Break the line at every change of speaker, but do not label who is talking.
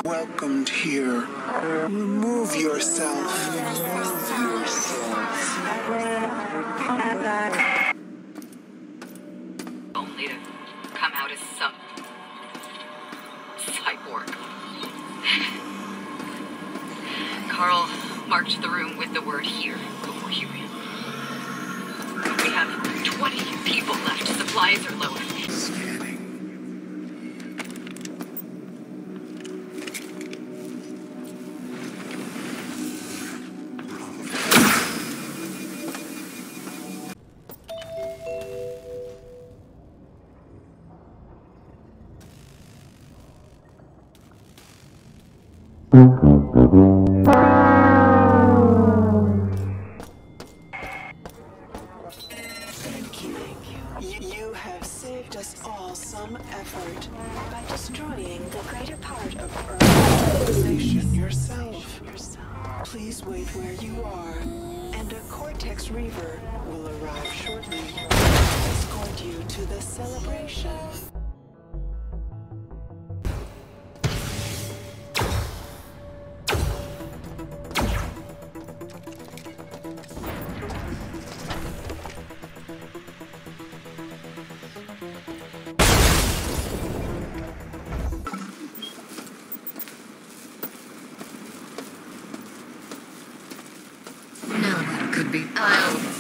welcomed here. Remove yourself.
Only to come out as some cyborg. Carl marked the room with the word "here" before he ran. We have 20 people left. Supplies are low.
Scanning. You have saved us all some effort by destroying the greater part of Earth's civilization yourself. Please wait where you are, and a Cortex Reaver will arrive shortly to escort you to the celebration.
Could be. I'll